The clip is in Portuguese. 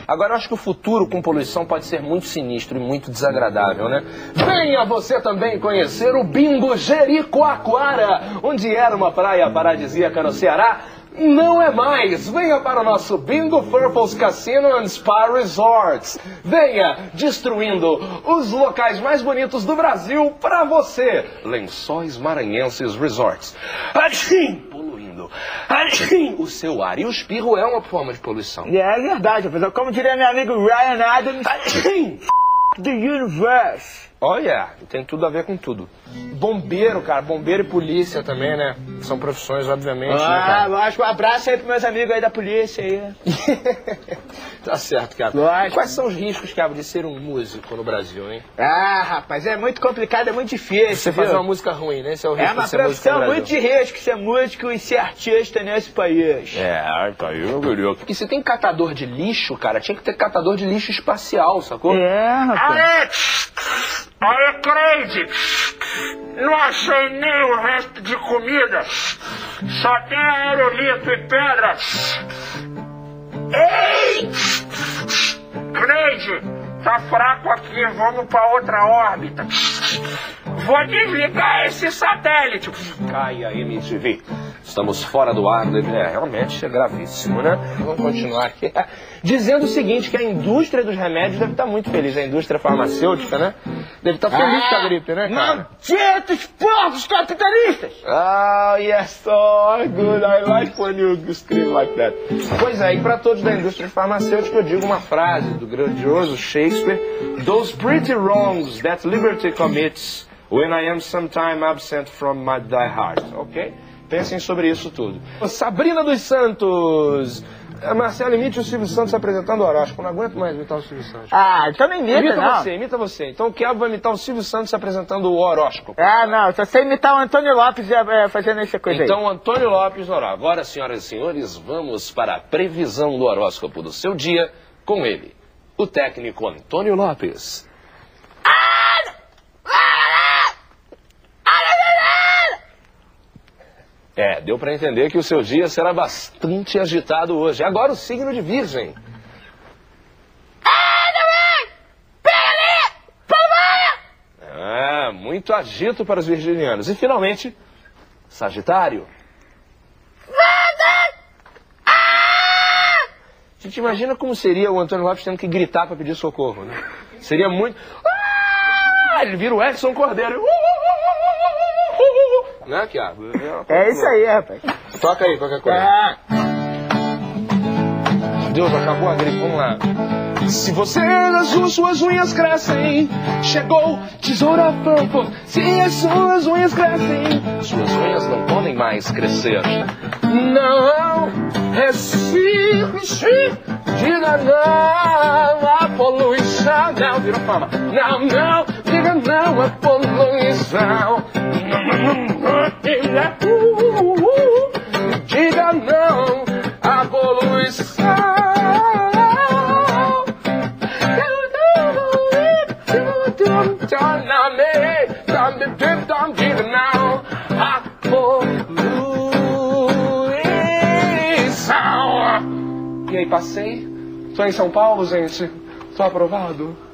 Agora, eu acho que o futuro com poluição pode ser muito sinistro e muito desagradável, né? Venha você também conhecer o Bingo Jericoacoara, onde era uma praia paradisíaca no Ceará. Não é mais! Venha para o nosso Bingo Purples Casino and Spa Resorts. Venha destruindo os locais mais bonitos do Brasil para você. Lençóis Maranhenses Resorts. Assim, poluindo. Assim, o seu ar. E o espirro é uma forma de poluição. É verdade, professor. Como diria meu amigo Ryan Adams, Assim. the universe. Olha, tem tudo a ver com tudo. Bombeiro, cara, bombeiro e polícia também, né? São profissões, obviamente, né, cara? Lógico, um abraço aí pros meus amigos aí da polícia aí. Tá certo, cara. Lógico. Quais são os riscos, cara, de ser um músico no Brasil, hein? Ah, rapaz, é muito complicado, é muito difícil. Você viu? faz uma música ruim, né? Esse é o risco É uma de ser músico no profissão Brasil. muito de risco ser músico e ser artista nesse país. É, tá aí, meu querido. Porque se tem catador de lixo, cara, tinha que ter catador de lixo espacial, sacou? É, rapaz. Aí, Crazy, não achei nem o resto de comida, só tem aerolito e pedras. Ei! Crazy, tá fraco aqui, vamos pra outra órbita. Vou desligar esse satélite. Caia MTV. Estamos fora do ar, realmente é gravíssimo, né? Vamos continuar aqui. Dizendo o seguinte, que a indústria dos remédios deve estar muito feliz, a indústria farmacêutica, né? Deve estar feliz com a gripe, né, cara? Malditos porcos capitalistas! Ah, yes, so good, I like when you scream like that. Pois é, e para todos da indústria farmacêutica eu digo uma frase do grandioso Shakespeare: Those pretty wrongs that liberty commits when I am sometime absent from my die heart, ok? Pensem sobre isso tudo. Sabrina dos Santos! Marcelo, imite o Silvio Santos apresentando o horóscopo. Não aguento mais imitar o Silvio Santos. Ah, então não imita, não. Imita você. Então o Quiabo vai imitar o Silvio Santos apresentando o horóscopo. Ah, não, só sei imitar o Antônio Lopes fazendo essa coisa Então, Antônio Lopes no horóscopo. Agora, senhoras e senhores, vamos para a previsão do horóscopo do seu dia com ele, o técnico Antônio Lopes. Deu para entender que o seu dia será bastante agitado hoje. Agora o signo de Virgem. Muito agito para os virginianos. E finalmente, Sagitário. A gente imagina como seria o Antônio Lopes tendo que gritar para pedir socorro, né? Seria muito... Ele vira o Edson Cordeiro. Né, Quiabo? É isso aí, rapaz. Toca aí qualquer coisa. Deus, acabou a gripe, vamos lá. Se você as suas unhas crescem, chegou Tesoura Purple. Se as suas unhas crescem, suas unhas não podem mais crescer. Não, diga não à poluição. Não, virou fama. Não, diga não à poluição. Diga não à poluição. E aí, passei? Tô em São Paulo, gente. Tô aprovado.